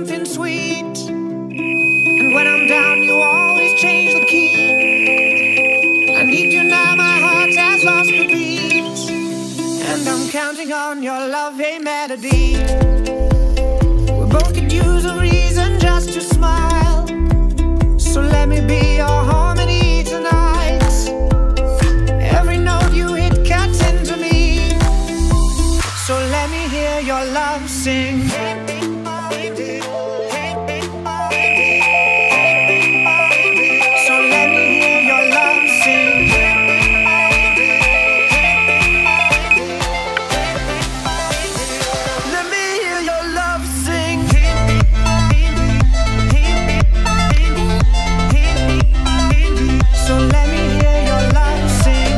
something sweet. And when I'm down, you always change the key. I need you now, my heart has lost the beat. And I'm counting on your love, hey melody. We both could use a reason just to smile. So let me be your harmony tonight. Every note you hit cuts into me. So let me hear your love sing. So let me hear your love sing. Let me hear your love sing. So let me hear your love sing.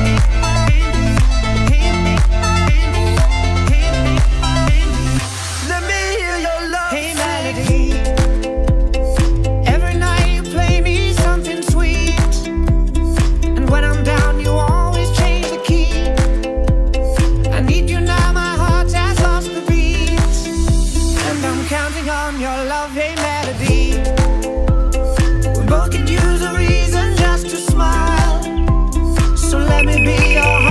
Let me hear your love sing. Hey melody. Every night you play me something sweet. And when I'm down, you always change the key. I need you now, my heart has lost the beat. And I'm counting on your love, hey melody. We both could use a reason just to smile. So let me be your